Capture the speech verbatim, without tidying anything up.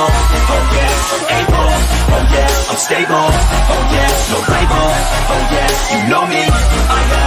oh yeah, able, oh yeah, I'm stable, oh yeah, no label, oh yeah, you know me, I got